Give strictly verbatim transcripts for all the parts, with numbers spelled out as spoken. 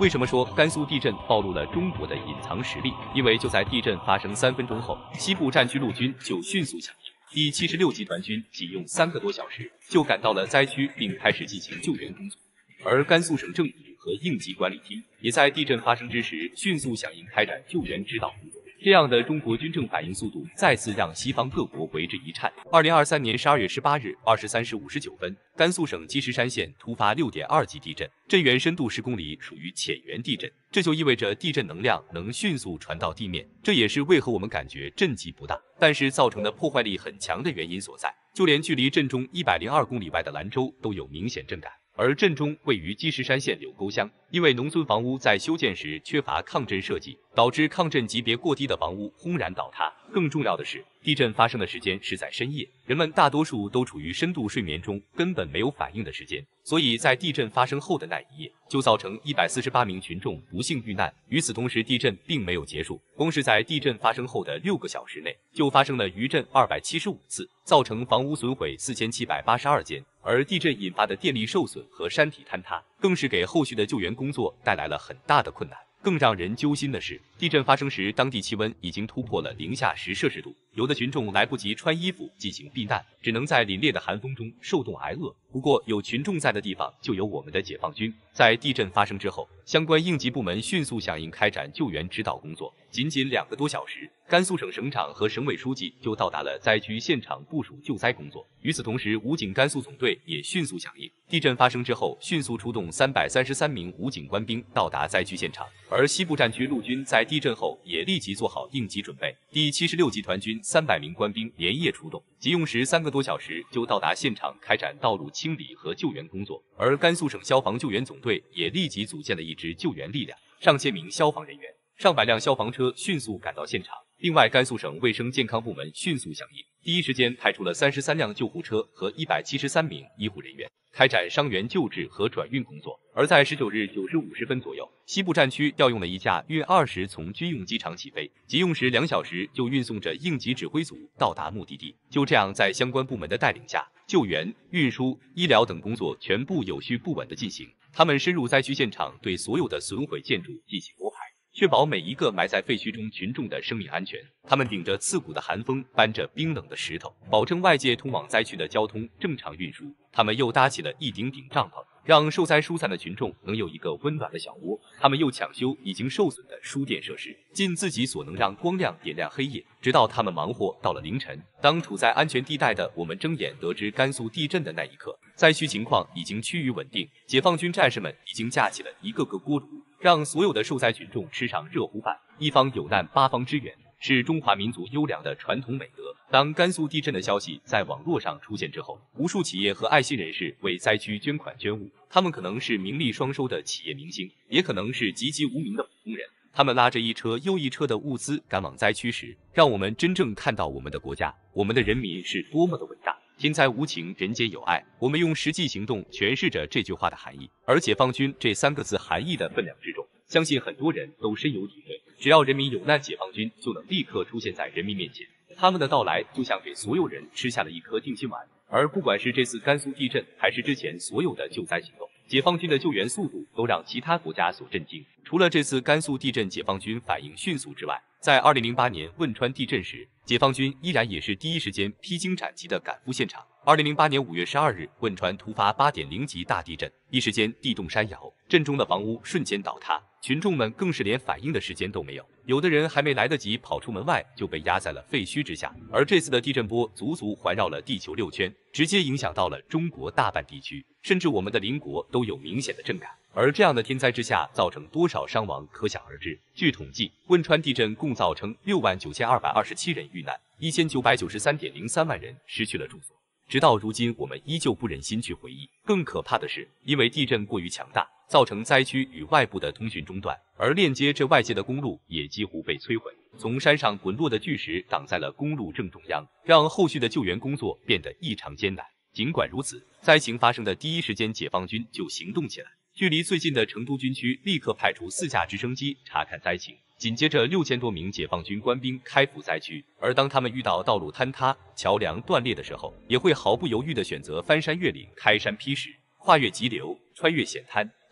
为什么说甘肃地震暴露了中国的隐藏实力？因为就在地震发生三分钟后，西部战区陆军就迅速响应，第七十六集团军仅用三个多小时就赶到了灾区，并开始进行救援工作。而甘肃省政府和应急管理厅也在地震发生之时迅速响应，开展救援指导工作。这样的中国军政反应速度再次让西方各国为之一颤。二零二三年十二月十八日二十三时五十九分，甘肃省积石山县突发六点二级地震，震源深度十公里，属于浅源地震。这就意味着地震能量能迅速传到地面，这也是为何我们感觉震级不大，但是造成的破坏力很强的原因所在。就连距离震中一百零二公里外的兰州都有明显震感。而震中位于积石山县柳沟乡，因为农村房屋在修建时缺乏抗震设计，导致抗震级别过低的房屋轰然倒塌。更重要的是，地震发生的时间是在深夜，人们大多数都处于深度睡眠中，根本没有反应的时间，所以在地震发生后的那一夜，就造成一百四十八名群众不幸遇难。与此同时，地震并没有结束，光是在地震发生后的六个小时内，就发生了余震二百七十五次，造成房屋损毁四千七百八十二件。而地震引发的电力受损和山体坍塌，更是给后续的救援工作带来了很大的困难。更让人揪心的是，地震发生时，当地气温已经突破了零下十摄氏度，有的群众来不及穿衣服进行避难，只能在凛冽的寒风中受冻挨饿。不过，有群众在的地方，就有我们的解放军。在地震发生之后，相关应急部门迅速响应，开展救援指导工作。仅仅两个多小时，甘肃省省长和省委书记就到达了灾区现场部署救灾工作。与此同时，武警甘肃总队也迅速响应。地震发生之后，迅速出动三百三十三名武警官兵到达灾区现场。而西部战区陆军在地震后也立即做好应急准备，第七十六集团军三百名官兵连夜出动，仅用时三个多小时就到达现场，开展道路清理和救援工作。而甘肃省消防救援总队也立即组建了一支救援力量，上千名消防人员、上百辆消防车迅速赶到现场。另外，甘肃省卫生健康部门迅速响应，第一时间派出了三十三辆救护车和一百七十三名医护人员，开展伤员救治和转运工作。而在十九日九时五十分左右，西部战区调用了一架运二十从军用机场起飞，仅用时两小时就运送着应急指挥组到达目的地。就这样，在相关部门的带领下，救援、运输、医疗等工作全部有序不紊地进行。他们深入灾区现场，对所有的损毁建筑进行摸排，确保每一个埋在废墟中群众的生命安全。他们顶着刺骨的寒风，搬着冰冷的石头，保证外界通往灾区的交通正常运输。他们又搭起了一顶顶帐篷，让受灾疏散的群众能有一个温暖的小窝。他们又抢修已经受损的输电设施，尽自己所能让光亮点亮黑夜，直到他们忙活到了凌晨。当处在安全地带的我们睁眼得知甘肃地震的那一刻，灾区情况已经趋于稳定，解放军战士们已经架起了一个个锅炉，让所有的受灾群众吃上热乎饭。一方有难，八方支援，是中华民族优良的传统美德。当甘肃地震的消息在网络上出现之后，无数企业和爱心人士为灾区捐款捐物。他们可能是名利双收的企业明星，也可能是籍籍无名的普通人。他们拉着一车又一车的物资赶往灾区时，让我们真正看到我们的国家，我们的人民是多么的伟大。天灾无情，人间有爱。我们用实际行动诠释着这句话的含义。而解放军这三个字含义的分量之重，相信很多人都深有体会。只要人民有难，解放军就能立刻出现在人民面前。他们的到来就像给所有人吃下了一颗定心丸。而不管是这次甘肃地震，还是之前所有的救灾行动，解放军的救援速度都让其他国家所震惊。除了这次甘肃地震解放军反应迅速之外，在二零零八年汶川地震时，解放军依然也是第一时间披荆斩棘的赶赴现场。二零零八年五月十二日，汶川突发八点零级大地震，一时间地动山摇，震中的房屋瞬间倒塌，群众们更是连反应的时间都没有，有的人还没来得及跑出门外，就被压在了废墟之下。而这次的地震波足足环绕了地球六圈，直接影响到了中国大半地区，甚至我们的邻国都有明显的震感。而这样的天灾之下，造成多少伤亡可想而知。据统计，汶川地震共造成六万九千二百二十七人遇难，一千九百九十三点零三万人失去了住所。直到如今，我们依旧不忍心去回忆。更可怕的是，因为地震过于强大，造成灾区与外部的通讯中断，而链接这外界的公路也几乎被摧毁。从山上滚落的巨石挡在了公路正中央，让后续的救援工作变得异常艰难。尽管如此，灾情发生的第一时间，解放军就行动起来。距离最近的成都军区立刻派出四架直升机查看灾情，紧接着六千多名解放军官兵开赴灾区。而当他们遇到道路坍塌、桥梁断裂的时候，也会毫不犹豫地选择翻山越岭、开山劈石，跨越急流，穿越险滩，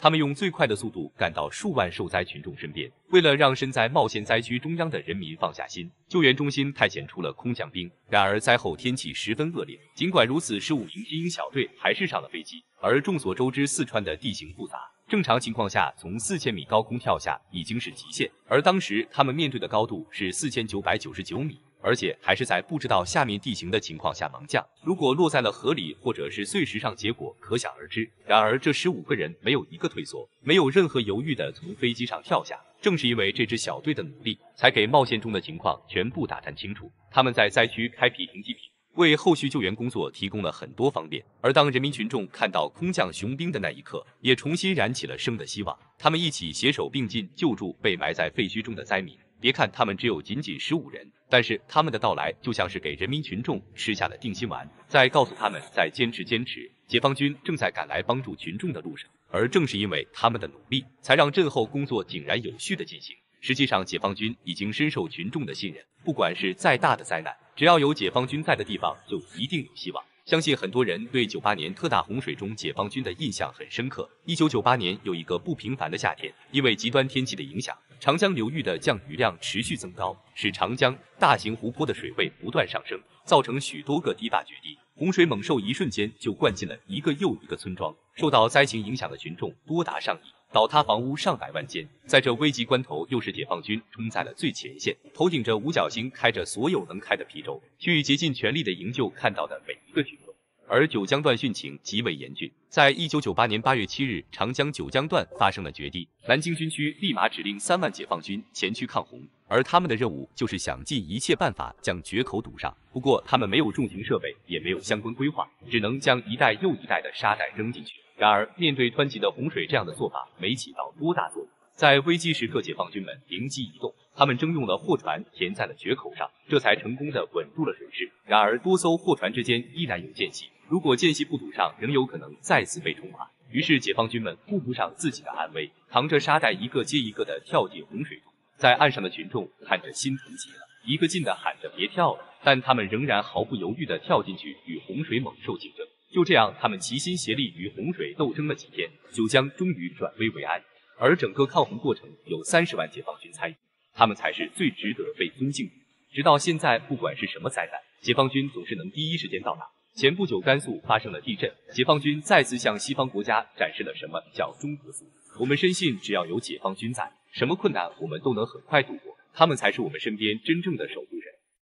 他们用最快的速度赶到数万受灾群众身边，为了让身在茂县灾区中央的人民放下心，救援中心派遣出了空降兵。然而灾后天气十分恶劣，尽管如此，十五名精英小队还是上了飞机。而众所周知，四川的地形复杂，正常情况下从四千米高空跳下已经是极限，而当时他们面对的高度是四千九百九十九米。而且还是在不知道下面地形的情况下猛降，如果落在了河里或者是碎石上，结果可想而知。然而这十五个人没有一个退缩，没有任何犹豫的从飞机上跳下。正是因为这支小队的努力，才给茂县中的情况全部打探清楚。他们在灾区开辟停机坪，为后续救援工作提供了很多方便。而当人民群众看到空降雄兵的那一刻，也重新燃起了生的希望。他们一起携手并进，救助被埋在废墟中的灾民。别看他们只有仅仅十五人，但是他们的到来就像是给人民群众吃下了定心丸，在告诉他们再坚持坚持，解放军正在赶来帮助群众的路上。而正是因为他们的努力，才让震后工作井然有序的进行。实际上，解放军已经深受群众的信任，不管是再大的灾难，只要有解放军在的地方，就一定有希望。相信很多人对九八年特大洪水中解放军的印象很深刻。一九九八年有一个不平凡的夏天，因为极端天气的影响，长江流域的降雨量持续增高，使长江大型湖泊的水位不断上升，造成许多个堤坝决堤，洪水猛兽一瞬间就灌进了一个又一个村庄，受到灾情影响的群众多达上亿，倒塌房屋上百万间。在这危急关头，又是解放军冲在了最前线，头顶着五角星，开着所有能开的皮轴，去竭尽全力的营救看到的每一个群众。而九江段汛情极为严峻，在一九九八年八月七日，长江九江段发生了决堤，南京军区立马指令三万解放军前去抗洪，而他们的任务就是想尽一切办法将决口堵上。不过他们没有重型设备，也没有相关规划，只能将一袋又一袋的沙袋扔进去。然而面对湍急的洪水，这样的做法没起到多大作用。在危机时刻，解放军们灵机一动，他们征用了货船填在了决口上，这才成功的稳住了水势。然而多艘货船之间依然有间隙，如果间隙不堵上，仍有可能再次被冲垮。于是解放军们顾不上自己的安危，扛着沙袋一个接一个的跳进洪水中。在岸上的群众看着心疼极了，一个劲的喊着别跳了，但他们仍然毫不犹豫地跳进去与洪水猛兽竞争。就这样，他们齐心协力与洪水斗争了几天，九江终于转危为安。而整个抗洪过程有三十万解放军参与，他们才是最值得被尊敬的。直到现在，不管是什么灾难，解放军总是能第一时间到达。前不久，甘肃发生了地震，解放军再次向西方国家展示了什么叫中国速。我们深信，只要有解放军在，什么困难我们都能很快度过，他们才是我们身边真正的守护人。